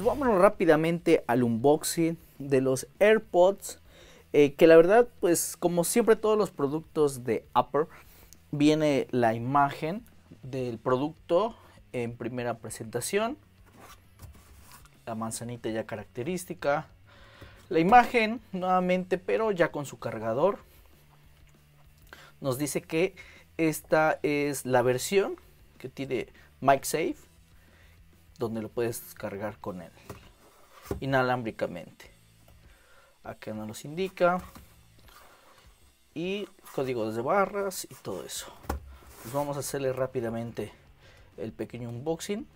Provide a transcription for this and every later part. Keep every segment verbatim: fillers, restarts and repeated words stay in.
vámonos rápidamente al unboxing de los AirPods, eh, que la verdad, pues como siempre todos los productos de Apple, viene la imagen del producto en primera presentación, la manzanita ya característica, la imagen nuevamente, pero ya con su cargador. Nos dice que esta es la versión que tiene MagSafe, donde lo puedes cargar con él inalámbricamente. Acá nos los indica y códigos de barras y todo eso. Pues vamos a hacerle rápidamente el pequeño unboxing.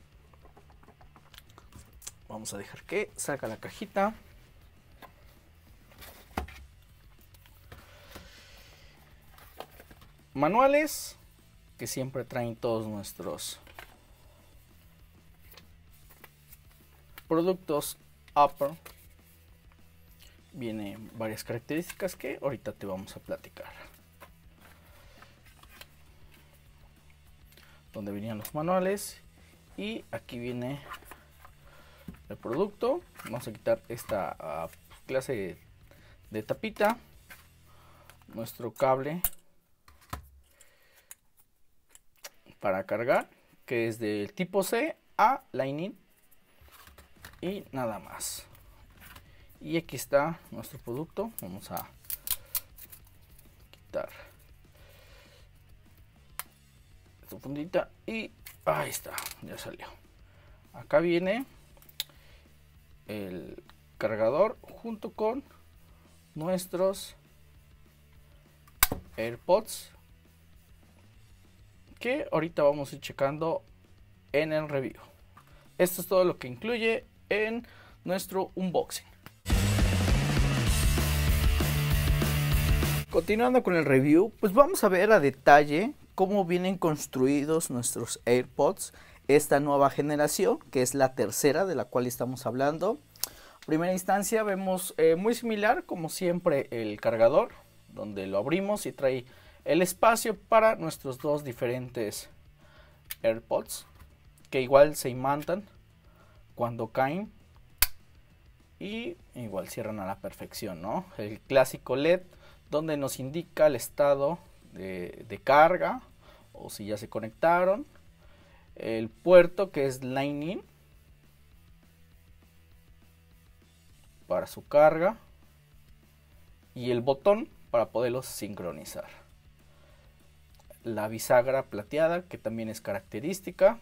Vamos a dejar que salga la cajita. Manuales que siempre traen todos nuestros productos Apple. Viene varias características que ahorita te vamos a platicar. Donde venían los manuales y aquí viene el producto. Vamos a quitar esta uh, clase de, de tapita, nuestro cable para cargar, que es del tipo C a Lightning y nada más. Y aquí está nuestro producto. Vamos a quitar esta fundita y ahí está, ya salió. Acá viene el cargador junto con nuestros AirPods, que ahorita vamos a ir checando en el review. Esto es todo lo que incluye en nuestro unboxing. Continuando con el review, pues vamos a ver a detalle cómo vienen construidos nuestros AirPods, esta nueva generación, que es la tercera de la cual estamos hablando. En primera instancia vemos eh, muy similar como siempre el cargador, donde lo abrimos y trae el espacio para nuestros dos diferentes AirPods, que igual se imantan cuando caen y igual cierran a la perfección, ¿no? El clásico L E D donde nos indica el estado de, de carga o si ya se conectaron, el puerto que es Lightning para su carga y el botón para poderlos sincronizar. La bisagra plateada, que también es característica.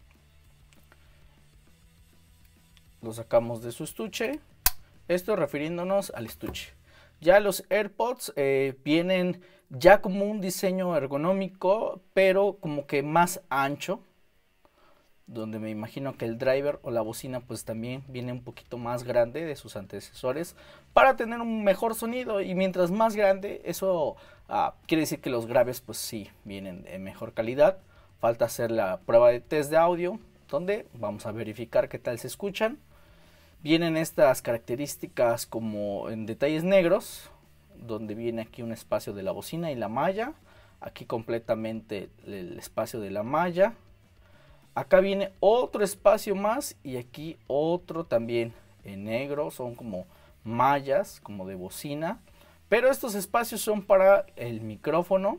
Lo sacamos de su estuche. Esto refiriéndonos al estuche. Ya los AirPods eh, vienen ya como un diseño ergonómico, pero como que más ancho, donde me imagino que el driver o la bocina pues también viene un poquito más grande de sus antecesores para tener un mejor sonido, y mientras más grande eso ah, quiere decir que los graves pues sí vienen de mejor calidad. Falta hacer la prueba de test de audio, donde vamos a verificar qué tal se escuchan. Vienen estas características como en detalles negros, donde viene aquí un espacio de la bocina y la malla, aquí completamente el espacio de la malla. Acá viene otro espacio más y aquí otro también en negro, son como mallas, como de bocina. Pero estos espacios son para el micrófono,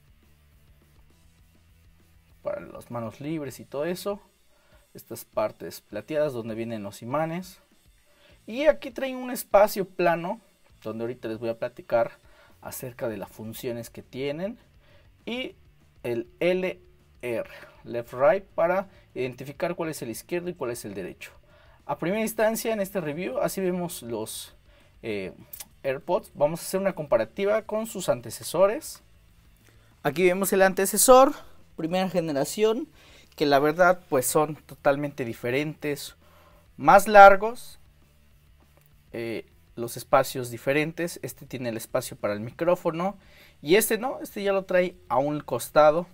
para las manos libres y todo eso. Estas partes plateadas donde vienen los imanes. Y aquí traen un espacio plano, donde ahorita les voy a platicar acerca de las funciones que tienen. Y el L R, Left Right, para identificar cuál es el izquierdo y cuál es el derecho. A primera instancia en este review así vemos los eh, AirPods. Vamos a hacer una comparativa con sus antecesores. Aquí vemos el antecesor, primera generación, que la verdad pues son totalmente diferentes, más largos, eh, los espacios diferentes. Este tiene el espacio para el micrófono y este no, este ya lo trae a un costado.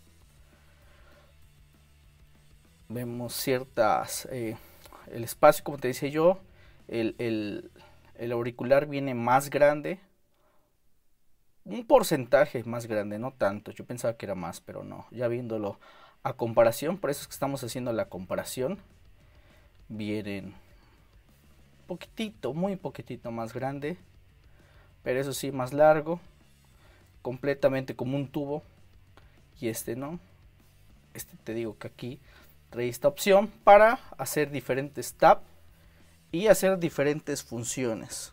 Vemos ciertas, eh, el espacio, como te decía yo, el, el, el auricular viene más grande, un porcentaje más grande, no tanto, yo pensaba que era más, pero no, ya viéndolo a comparación, por eso es que estamos haciendo la comparación, vienen poquitito, muy poquitito más grande, pero eso sí más largo, completamente como un tubo. Y este no, este te digo que aquí trae esta opción para hacer diferentes tap y hacer diferentes funciones.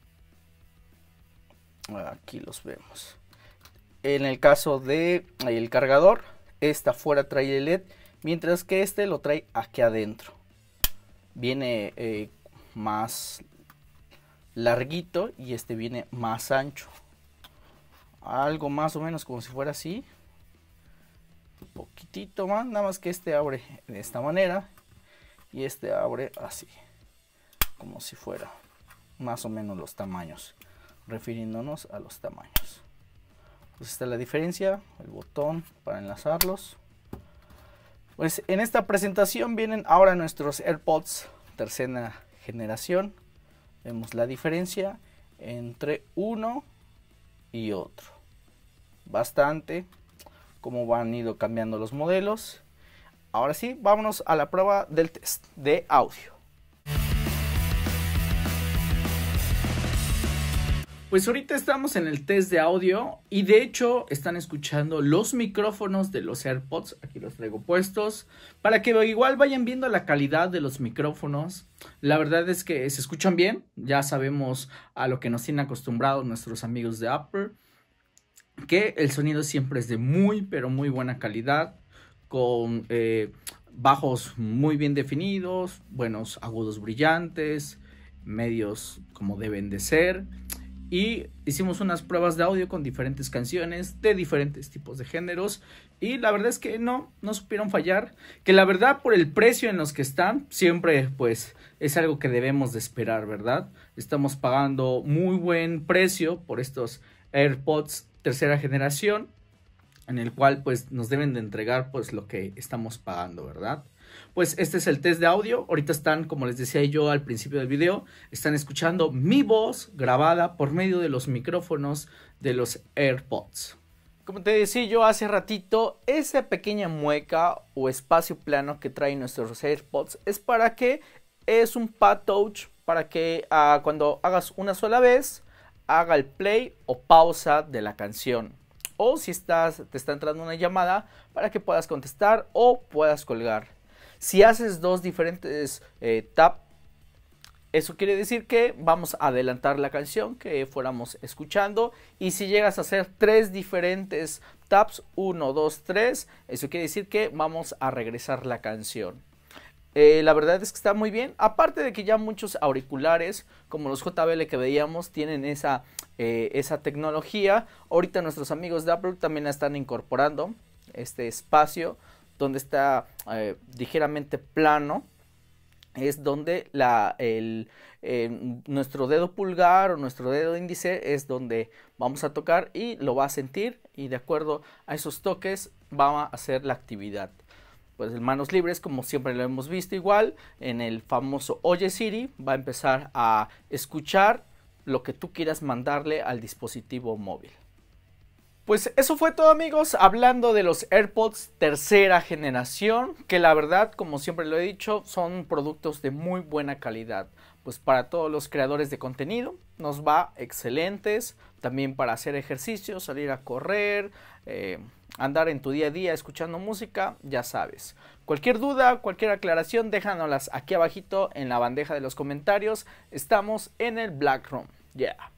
Aquí los vemos. En el caso de el cargador, esta afuera trae el L E D, mientras que este lo trae aquí adentro. Viene eh, más larguito y este viene más ancho. Algo más o menos como si fuera así. Un poquitito más, nada más que este abre de esta manera y este abre así, como si fuera más o menos los tamaños, refiriéndonos a los tamaños. Pues está la diferencia, el botón para enlazarlos. Pues en esta presentación vienen ahora nuestros AirPods tercera generación. Vemos la diferencia entre uno y otro. Bastante, cómo van ido cambiando los modelos. Ahora sí, vámonos a la prueba del test de audio. Pues ahorita estamos en el test de audio y de hecho están escuchando los micrófonos de los AirPods. Aquí los traigo puestos para que igual vayan viendo la calidad de los micrófonos. La verdad es que se escuchan bien, ya sabemos a lo que nos tienen acostumbrados nuestros amigos de Apple, que el sonido siempre es de muy pero muy buena calidad, con eh, bajos muy bien definidos, buenos agudos brillantes, medios como deben de ser. Y hicimos unas pruebas de audio con diferentes canciones de diferentes tipos de géneros y la verdad es que no, no supieron fallar, que la verdad por el precio en los que están siempre pues es algo que debemos de esperar, ¿verdad? Estamos pagando muy buen precio por estos AirPods tercera generación, en el cual pues nos deben de entregar pues lo que estamos pagando, ¿verdad? Pues este es el test de audio. Ahorita están, como les decía yo al principio del video, están escuchando mi voz grabada por medio de los micrófonos de los AirPods. Como te decía yo hace ratito, esa pequeña mueca o espacio plano que traen nuestros AirPods es para que es un pad touch, para que uh, cuando hagas una sola vez haga el play o pausa de la canción. O si estás, te está entrando una llamada para que puedas contestar o puedas colgar. Si haces dos diferentes eh, tap, eso quiere decir que vamos a adelantar la canción que fuéramos escuchando. Y si llegas a hacer tres diferentes taps, uno, dos, tres, eso quiere decir que vamos a regresar la canción. Eh, la verdad es que está muy bien, aparte de que ya muchos auriculares como los J B L que veíamos tienen esa, eh, esa tecnología. Ahorita nuestros amigos de Apple también la están incorporando, este espacio donde está eh, ligeramente plano, es donde la, el, eh, nuestro dedo pulgar o nuestro dedo índice es donde vamos a tocar y lo va a sentir, y de acuerdo a esos toques va a hacer la actividad. Pues en manos libres, como siempre lo hemos visto, igual en el famoso Oye Siri va a empezar a escuchar lo que tú quieras mandarle al dispositivo móvil. Pues eso fue todo, amigos, hablando de los AirPods tercera generación, que la verdad, como siempre lo he dicho, son productos de muy buena calidad. Pues para todos los creadores de contenido nos va excelentes, también para hacer ejercicio, salir a correr, eh, andar en tu día a día escuchando música, ya sabes. Cualquier duda, cualquier aclaración, déjanoslas aquí abajito en la bandeja de los comentarios. Estamos en el Black Room. Yeah.